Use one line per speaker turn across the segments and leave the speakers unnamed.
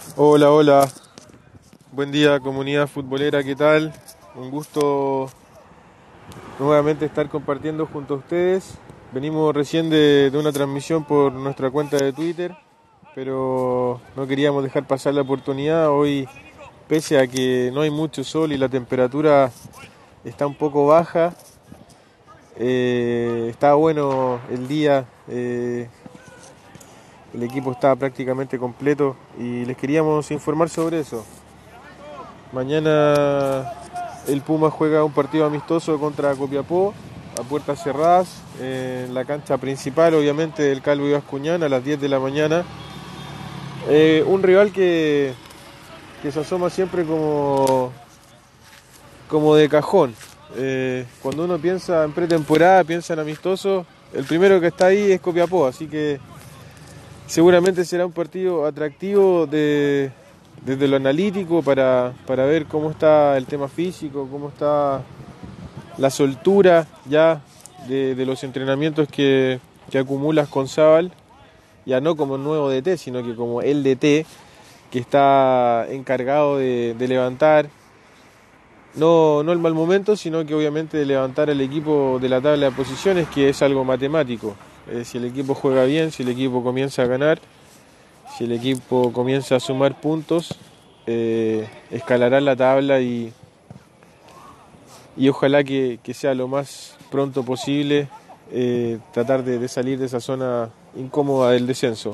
Hola, hola. Buen día, comunidad futbolera, ¿qué tal? Un gusto nuevamente estar compartiendo junto a ustedes. Venimos recién de una transmisión por nuestra cuenta de Twitter, pero no queríamos dejar pasar la oportunidad. Hoy, pese a que no hay mucho sol y la temperatura está un poco baja, está bueno el día. El equipo está prácticamente completo y les queríamos informar sobre eso. Mañana el Puma juega un partido amistoso contra Copiapó a puertas cerradas en la cancha principal, obviamente, del Calvo y Bascuñán a las 10 de la mañana. Un rival que se asoma siempre como de cajón. Cuando uno piensa en pretemporada, piensa en amistoso, el primero que está ahí es Copiapó, así que seguramente será un partido atractivo desde lo analítico para ver cómo está el tema físico, cómo está la soltura ya de los entrenamientos que acumulas con Zabal, ya no como nuevo DT, sino que como el DT que está encargado de levantar, no el mal momento, sino que obviamente de levantar al equipo de la tabla de posiciones, que es algo matemático. Si el equipo juega bien, si el equipo comienza a ganar, si el equipo comienza a sumar puntos, escalará la tabla y ojalá que sea lo más pronto posible tratar de salir de esa zona incómoda del descenso.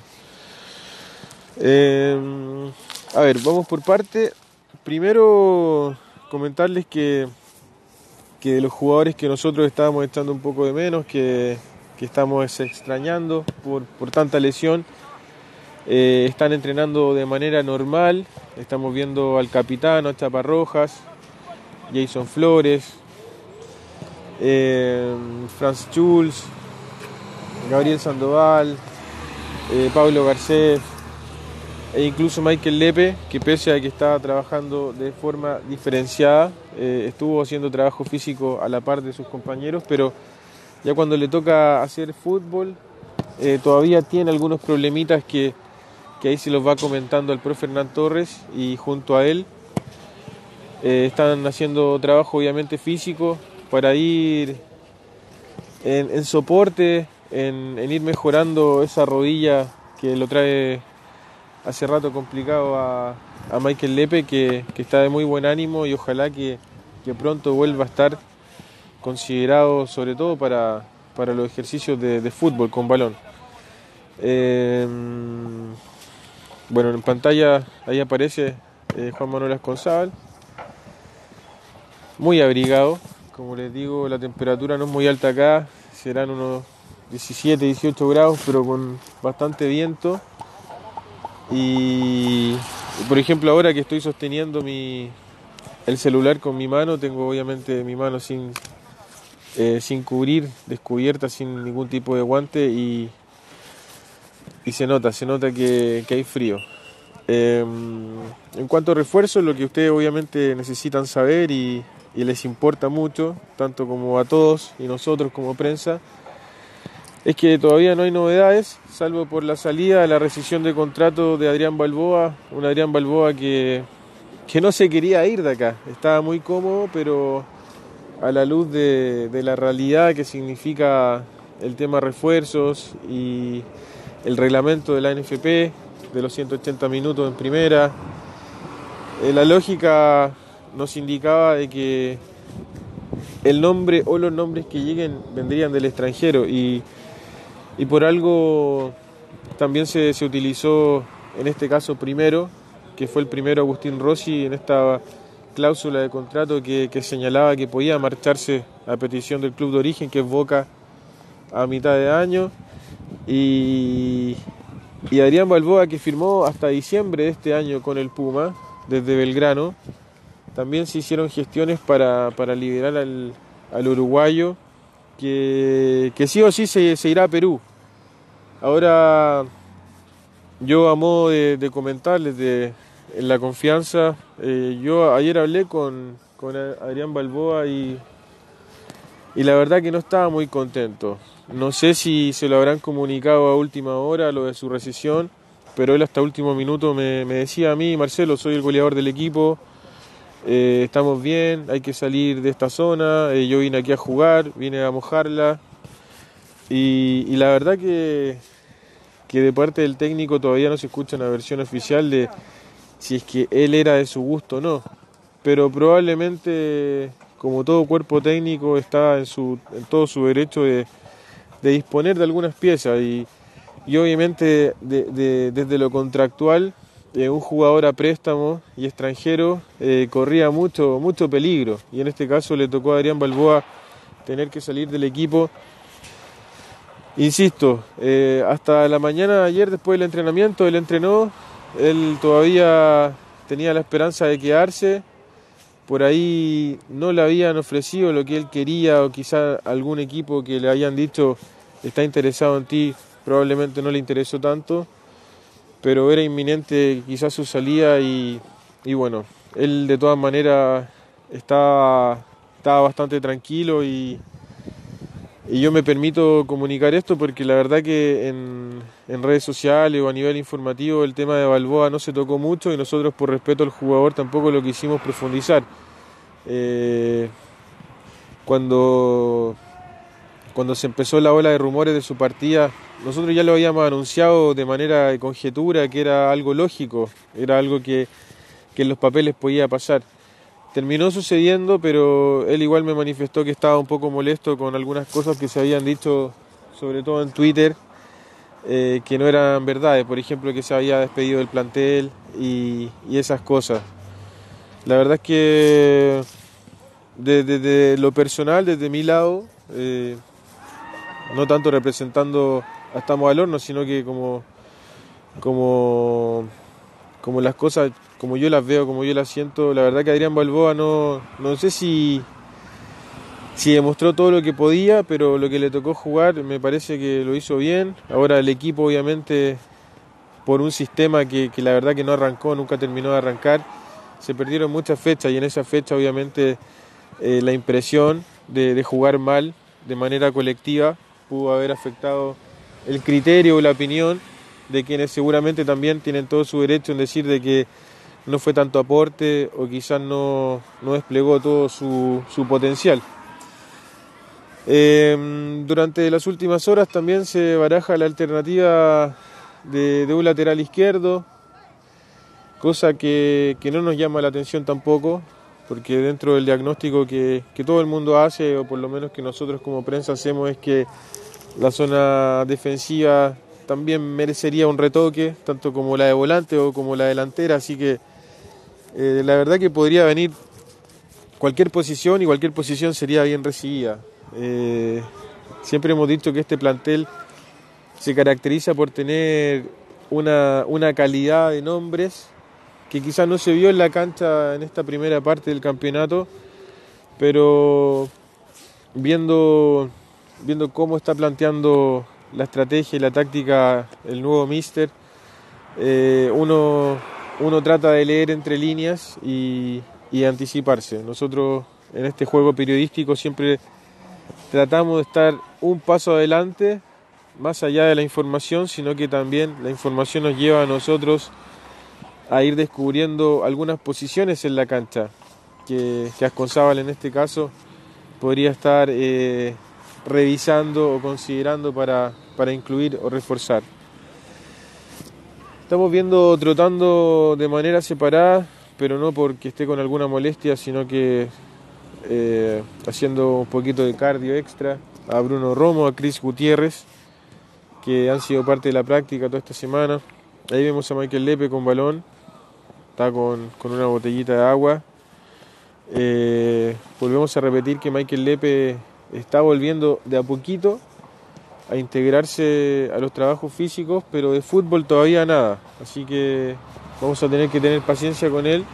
A ver, vamos por parte. Primero comentarles que de los jugadores que nosotros estábamos echando un poco de menos, que estamos extrañando por tanta lesión, están entrenando de manera normal. Estamos viendo al capitán, a Chaparrojas, Jason Flores, Franz Schulz, Gabriel Sandoval, Pablo Garcés e incluso Michael Lepe, que pese a que estaba trabajando de forma diferenciada, estuvo haciendo trabajo físico a la par de sus compañeros, pero ya cuando le toca hacer fútbol, todavía tiene algunos problemitas que ahí se los va comentando el profe Hernán Torres, y junto a él están haciendo trabajo obviamente físico para ir en soporte, en ir mejorando esa rodilla que lo trae hace rato complicado a Michael Lepe, que está de muy buen ánimo y ojalá que pronto vuelva a estar considerado, sobre todo para los ejercicios de fútbol con balón. Bueno, en pantalla ahí aparece Juan Manuel Asconzábal, muy abrigado. Como les digo, la temperatura no es muy alta acá, serán unos 17, 18 grados, pero con bastante viento. Y por ejemplo, ahora que estoy sosteniendo el celular con mi mano, tengo obviamente mi mano sin cubrir, descubierta, sin ningún tipo de guante, y se nota que hay frío. En cuanto a refuerzos, lo que ustedes obviamente necesitan saber y les importa mucho, tanto como a todos y nosotros como prensa, es que todavía no hay novedades, salvo por la salida, la rescisión de contrato de Adrián Balboa, un Adrián Balboa que no se quería ir de acá, estaba muy cómodo, pero a la luz de la realidad que significa el tema refuerzos y el reglamento de la NFP, de los 180 minutos en primera, la lógica nos indicaba de que el nombre o los nombres que lleguen vendrían del extranjero, y por algo también se utilizó en este caso primero, que fue el primero Agustín Rossi, en esta cláusula de contrato que señalaba que podía marcharse a petición del club de origen, que es Boca, a mitad de año, y Adrián Balboa, que firmó hasta diciembre de este año con el Puma desde Belgrano. También se hicieron gestiones para liberar al uruguayo, que sí o sí se irá a Perú. Ahora, yo a modo de comentarles en la confianza, yo ayer hablé con Adrián Balboa y la verdad que no estaba muy contento. No sé si se lo habrán comunicado a última hora lo de su rescisión, pero él hasta último minuto me decía a mí: Marcelo, soy el goleador del equipo, estamos bien, hay que salir de esta zona, yo vine aquí a jugar, vine a mojarla, y la verdad que de parte del técnico todavía no se escucha una versión oficial de si es que él era de su gusto o no, pero probablemente, como todo cuerpo técnico, está en todo su derecho de disponer de algunas piezas, y obviamente desde lo contractual, un jugador a préstamo y extranjero corría mucho peligro, y en este caso le tocó a Adrián Balboa tener que salir del equipo. Insisto, hasta la mañana de ayer, después del entrenamiento, él entrenó, él todavía tenía la esperanza de quedarse. Por ahí no le habían ofrecido lo que él quería, o quizá algún equipo que le hayan dicho está interesado en ti, probablemente no le interesó tanto, pero era inminente quizás su salida, y bueno, él de todas maneras estaba bastante tranquilo, y yo me permito comunicar esto porque la verdad que en redes sociales o a nivel informativo el tema de Balboa no se tocó mucho, y nosotros, por respeto al jugador, tampoco lo quisimos profundizar. Cuando se empezó la ola de rumores de su partida, nosotros ya lo habíamos anunciado de manera de conjetura, que era algo lógico, era algo que en los papeles podía pasar. Terminó sucediendo, pero él igual me manifestó que estaba un poco molesto con algunas cosas que se habían dicho, sobre todo en Twitter, que no eran verdades. Por ejemplo, que se había despedido del plantel y esas cosas. La verdad es que desde lo personal, desde mi lado, no tanto representando a Estamos al Horno, sino que como las cosas, como yo las veo, como yo las siento, la verdad que Adrián Balboa no sé si demostró todo lo que podía, pero lo que le tocó jugar me parece que lo hizo bien. Ahora el equipo, obviamente, por un sistema que la verdad que no arrancó, nunca terminó de arrancar, se perdieron muchas fechas, y en esa fecha obviamente la impresión de jugar mal de manera colectiva pudo haber afectado el criterio o la opinión de quienes seguramente también tienen todo su derecho en decir de que no fue tanto aporte, o quizás no desplegó todo su potencial. Durante las últimas horas también se baraja la alternativa de un lateral izquierdo, cosa que no nos llama la atención tampoco, porque dentro del diagnóstico que todo el mundo hace, o por lo menos que nosotros como prensa hacemos, es que la zona defensiva también merecería un retoque, tanto como la de volante o como la delantera, así que la verdad que podría venir cualquier posición, y cualquier posición sería bien recibida. Siempre hemos dicho que este plantel se caracteriza por tener una calidad de nombres que quizás no se vio en la cancha en esta primera parte del campeonato, pero viendo cómo está planteando la estrategia y la táctica el nuevo míster, uno trata de leer entre líneas y anticiparse. Nosotros en este juego periodístico siempre tratamos de estar un paso adelante, más allá de la información, sino que también la información nos lleva a nosotros a ir descubriendo algunas posiciones en la cancha que Asconzábal en este caso podría estar revisando o considerando para incluir o reforzar. Estamos trotando de manera separada, pero no porque esté con alguna molestia, sino que haciendo un poquito de cardio extra, a Bruno Romo, a Cris Gutiérrez, que han sido parte de la práctica toda esta semana. Ahí vemos a Michael Lepe con balón, está con una botellita de agua. Volvemos a repetir que Michael Lepe está volviendo de a poquito a integrarse a los trabajos físicos, pero de fútbol todavía nada, así que vamos a tener que tener paciencia con él.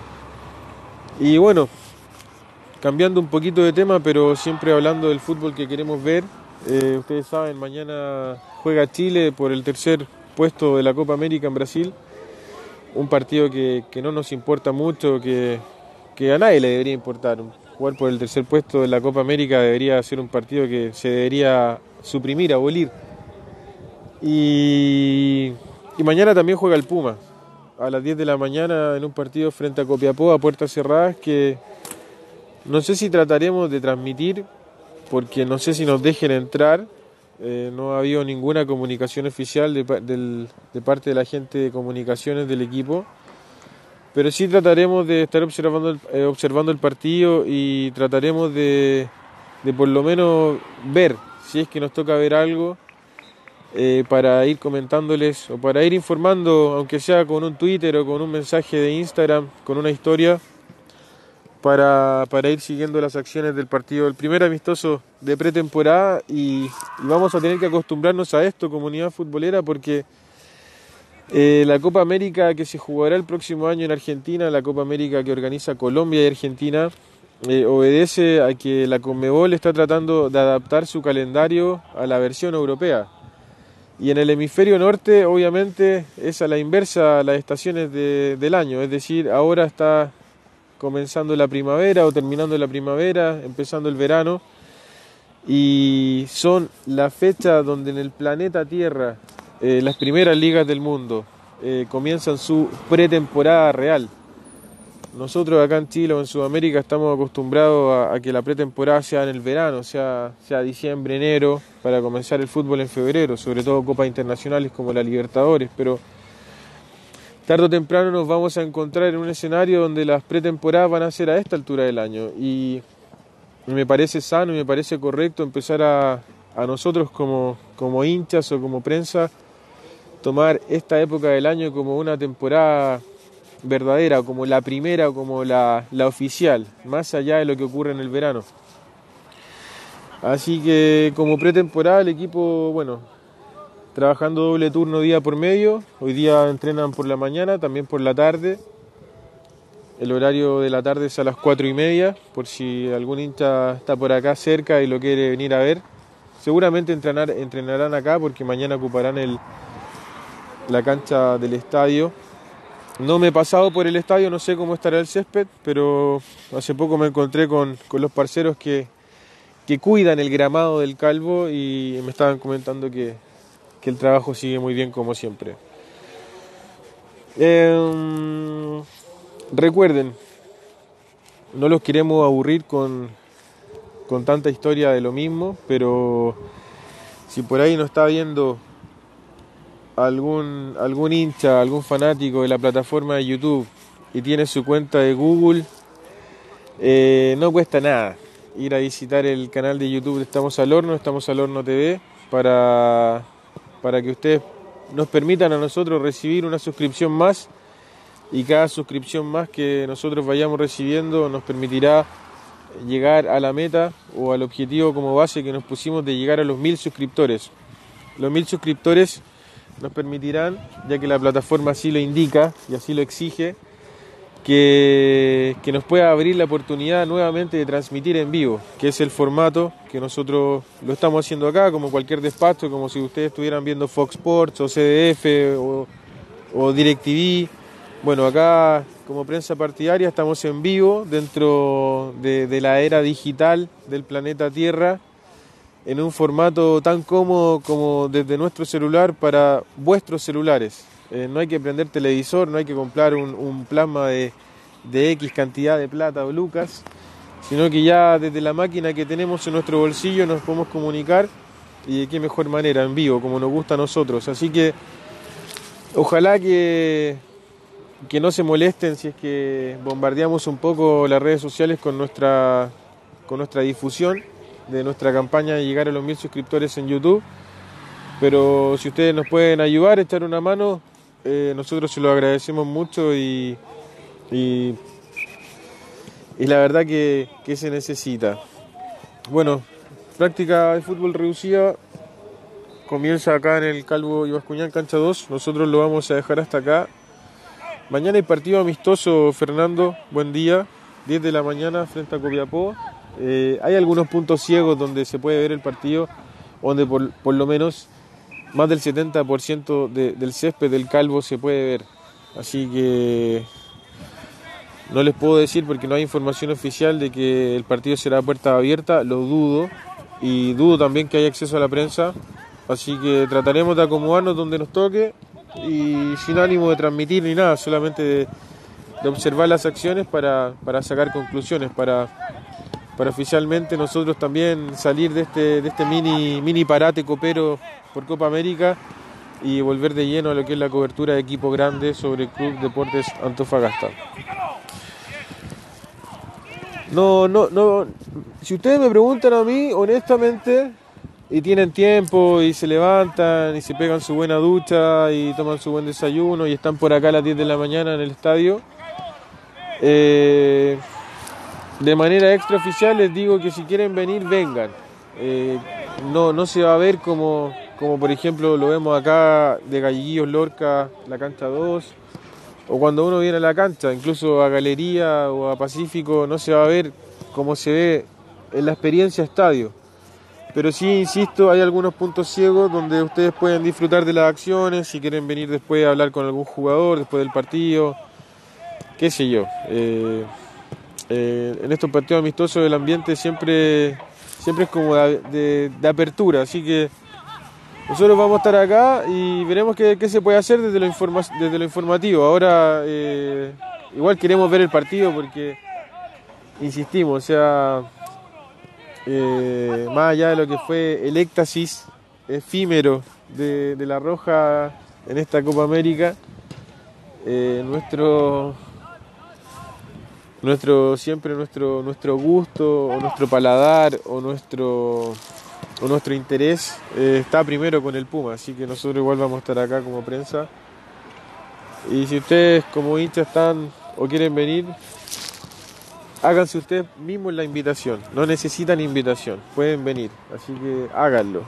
Y bueno, cambiando un poquito de tema, pero siempre hablando del fútbol que queremos ver, ustedes saben, mañana juega Chile por el tercer puesto de la Copa América en Brasil, un partido que no nos importa mucho, que a nadie le debería importar. Jugar por el tercer puesto de la Copa América debería ser un partido que se debería suprimir, abolir. Y Y mañana también juega el Puma, a las 10 de la mañana en un partido frente a Copiapó a puertas cerradas que no sé si trataremos de transmitir porque no sé si nos dejen entrar. No ha habido ninguna comunicación oficial de parte de la gente de comunicaciones del equipo, pero sí trataremos de estar observando el partido y trataremos de por lo menos ver si es que nos toca ver algo, para ir comentándoles o para ir informando, aunque sea con un Twitter o con un mensaje de Instagram, con una historia, para ir siguiendo las acciones del partido, el primer amistoso de pretemporada, y vamos a tener que acostumbrarnos a esto, comunidad futbolera, porque la Copa América que se jugará el próximo año en Argentina, la Copa América que organiza Colombia y Argentina, obedece a que la Conmebol está tratando de adaptar su calendario a la versión europea. Y en el hemisferio norte, obviamente, es a la inversa las estaciones del año, es decir, ahora está comenzando la primavera o terminando la primavera, empezando el verano, y son la fecha donde en el planeta Tierra las primeras ligas del mundo comienzan su pretemporada real. Nosotros acá en Chile o en Sudamérica estamos acostumbrados a que la pretemporada sea en el verano, sea diciembre, enero, para comenzar el fútbol en febrero, sobre todo copas internacionales como la Libertadores, pero tarde o temprano nos vamos a encontrar en un escenario donde las pretemporadas van a ser a esta altura del año, y me parece sano y me parece correcto empezar a nosotros como hinchas o como prensa tomar esta época del año como una temporada verdadera, como la primera o como la oficial, más allá de lo que ocurre en el verano. Así que como pretemporada el equipo, bueno, trabajando doble turno día por medio. Hoy día entrenan por la mañana, también por la tarde. El horario de la tarde es a las 4:30, por si algún hincha está por acá cerca y lo quiere venir a ver. Seguramente entrenarán acá porque mañana ocuparán la cancha del estadio. No me he pasado por el estadio, no sé cómo estará el césped, pero hace poco me encontré con los parceros que cuidan el gramado del Calvo y me estaban comentando que el trabajo sigue muy bien como siempre. Recuerden, no los queremos aburrir con tanta historia de lo mismo, pero si por ahí nos está viendo algún hincha, algún fanático de la plataforma de YouTube y tiene su cuenta de Google, no cuesta nada ir a visitar el canal de YouTube de Estamos al Horno TV, para que ustedes nos permitan a nosotros recibir una suscripción más, y cada suscripción más que nosotros vayamos recibiendo nos permitirá llegar a la meta o al objetivo como base que nos pusimos de llegar a los 1000 suscriptores. Los 1000 suscriptores nos permitirán, ya que la plataforma así lo indica y así lo exige, que nos pueda abrir la oportunidad nuevamente de transmitir en vivo, que es el formato que nosotros lo estamos haciendo acá, como cualquier despacho, como si ustedes estuvieran viendo Fox Sports o CDF o DirecTV. Bueno, acá como prensa partidaria estamos en vivo dentro de la era digital del planeta Tierra, en un formato tan cómodo como desde nuestro celular para vuestros celulares. No hay que prender televisor, no hay que comprar un plasma de X cantidad de plata o lucas, sino que ya desde la máquina que tenemos en nuestro bolsillo nos podemos comunicar, y de qué mejor manera, en vivo, como nos gusta a nosotros. Así que ojalá que no se molesten si es que bombardeamos un poco las redes sociales con nuestra difusión de nuestra campaña de llegar a los 1000 suscriptores en YouTube. Pero si ustedes nos pueden ayudar, echar una mano, nosotros se lo agradecemos mucho, y la verdad que se necesita. Bueno, práctica de fútbol reducida comienza acá en el Calvo y Bascuñán, cancha 2. Nosotros lo vamos a dejar hasta acá. Mañana hay partido amistoso, Fernando, buen día, 10 de la mañana frente a Copiapó. Hay algunos puntos ciegos donde se puede ver el partido, donde por lo menos más del 70% del césped del Calvo se puede ver. Así que no les puedo decir porque no hay información oficial de que el partido será a puerta abierta, lo dudo, y dudo también que haya acceso a la prensa. Así que trataremos de acomodarnos donde nos toque y sin ánimo de transmitir ni nada, solamente de observar las acciones para sacar conclusiones, para oficialmente nosotros también salir de este mini parate copero por Copa América y volver de lleno a lo que es la cobertura de equipo grande sobre el Club Deportes Antofagasta. No, si ustedes me preguntan a mí, honestamente, y tienen tiempo y se levantan y se pegan su buena ducha y toman su buen desayuno y están por acá a las 10 de la mañana en el estadio, de manera extraoficial les digo que si quieren venir, vengan. No se va a ver como por ejemplo lo vemos acá de Galleguillos Lorca, la cancha 2, o cuando uno viene a la cancha, incluso a Galería o a Pacífico, no se va a ver como se ve en la experiencia estadio. Pero sí, insisto, hay algunos puntos ciegos donde ustedes pueden disfrutar de las acciones, si quieren venir después a hablar con algún jugador después del partido, qué sé yo. En estos partidos amistosos el ambiente siempre es como de apertura, así que nosotros vamos a estar acá y veremos qué se puede hacer desde lo informativo. Ahora igual queremos ver el partido porque insistimos, o sea, más allá de lo que fue el éxtasis efímero de La Roja en esta Copa América, nuestro gusto o nuestro paladar o nuestro interés está primero con el Puma, así que nosotros igual vamos a estar acá como prensa. Y si ustedes como hinchas están o quieren venir, háganse ustedes mismos la invitación, no necesitan invitación, pueden venir, así que háganlo.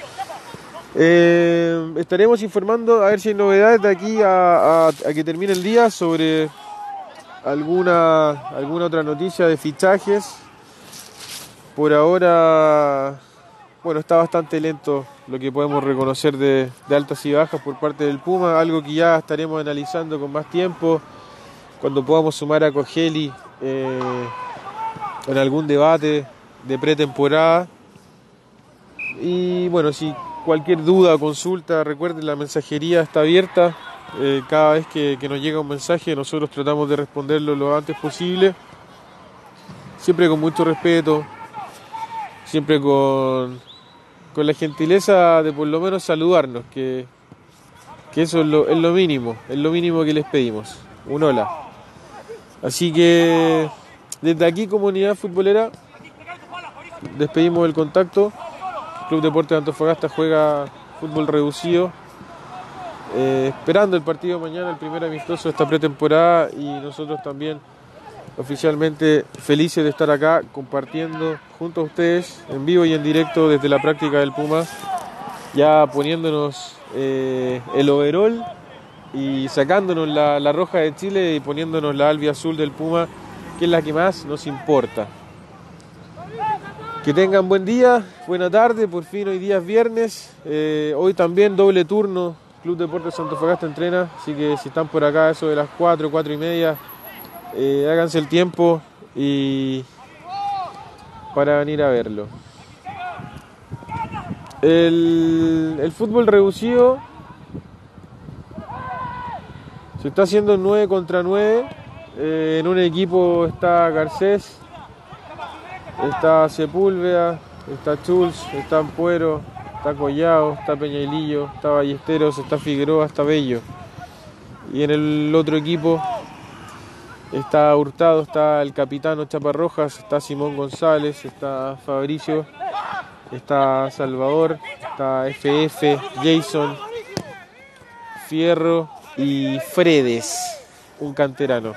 Estaremos informando a ver si hay novedades de aquí a que termine el día sobre alguna otra noticia de fichajes. Por ahora, bueno, está bastante lento lo que podemos reconocer de altas y bajas por parte del Puma, algo que ya estaremos analizando con más tiempo cuando podamos sumar a Cogeli en algún debate de pretemporada. Y bueno, si cualquier duda o consulta, recuerden, la mensajería está abierta. Cada vez que nos llega un mensaje, nosotros tratamos de responderlo lo antes posible, siempre con mucho respeto, siempre con la gentileza de por lo menos saludarnos, que eso es lo mínimo que les pedimos, un hola. Así que desde aquí, comunidad futbolera, despedimos el contacto. Club Deportes Antofagasta juega fútbol reducido, esperando el partido mañana, el primer amistoso de esta pretemporada, y nosotros también oficialmente felices de estar acá compartiendo junto a ustedes en vivo y en directo desde la práctica del Puma, ya poniéndonos el overol y sacándonos la roja de Chile y poniéndonos la albiazul del Puma, que es la que más nos importa. Que tengan buen día, buena tarde, por fin hoy día es viernes, hoy también doble turno, Club Deportes Antofagasta entrena, así que si están por acá eso de las 4:30, háganse el tiempo y para venir a verlo. El fútbol reducido se está haciendo en 9 contra 9, en un equipo está Garcés, está Sepúlveda, está Chulz, está Ampuero, está Collao, está Peñailillo, está Ballesteros, está Figueroa, está Bello. Y en el otro equipo está Hurtado, está el capitano Chaparrojas, está Simón González, está Fabricio, está Salvador, está FF, Jason, Fierro y Fredes, un canterano.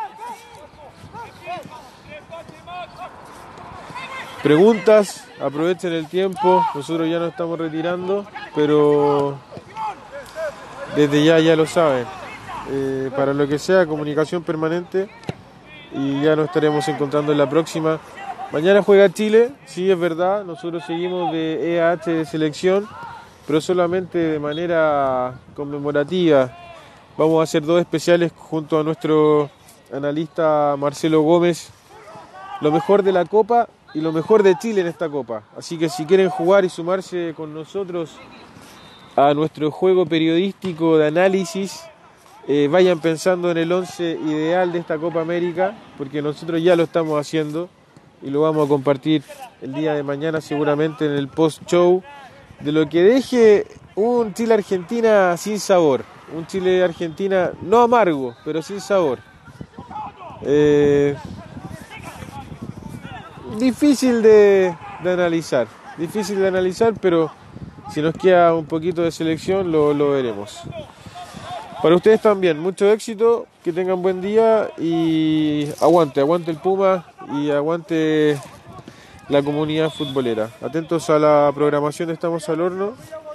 Preguntas, aprovechen el tiempo, nosotros ya nos estamos retirando, pero desde ya lo saben, para lo que sea, comunicación permanente, y ya nos estaremos encontrando en la próxima. Mañana juega Chile, sí es verdad, nosotros seguimos de EAH de selección, pero solamente de manera conmemorativa. Vamos a hacer 2 especiales junto a nuestro analista Marcelo Gómez, lo mejor de la Copa y lo mejor de Chile en esta Copa. Así que si quieren jugar y sumarse con nosotros a nuestro juego periodístico de análisis, vayan pensando en el 11 ideal de esta Copa América, porque nosotros ya lo estamos haciendo y lo vamos a compartir el día de mañana seguramente en el post-show, de lo que deje un Chile-Argentina sin sabor, un Chile-Argentina no amargo, pero sin sabor. Difícil de analizar, pero si nos queda un poquito de selección lo veremos. Para ustedes también, mucho éxito, que tengan buen día y aguante el Puma y aguante la comunidad futbolera. Atentos a la programación de Estamos al Horno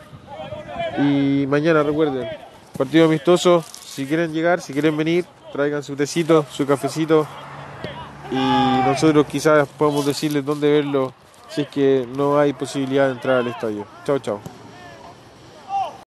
y mañana recuerden, partido amistoso, si quieren llegar, si quieren venir, traigan su tecito, su cafecito y nosotros quizás podemos decirles dónde verlo si es que no hay posibilidad de entrar al estadio. Chao, chao.